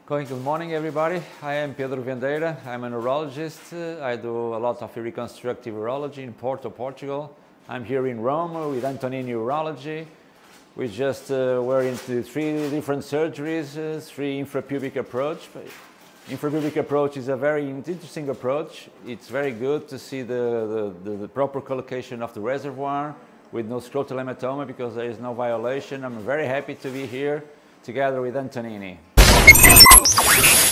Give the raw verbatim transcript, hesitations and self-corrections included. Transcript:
Good morning, everybody. I am Pedro Vendeira. I'm a neurologist. Uh, I do a lot of reconstructive urology in Porto, Portugal. I'm here in Rome with Antonini Urology. We just uh, were into three different surgeries, uh, three infrapubic approach. Infrapubic approach is a very interesting approach. It's very good to see the, the, the, the proper collocation of the reservoir with no scrotal hematoma because there is no violation. I'm very happy to be here together with Antonini.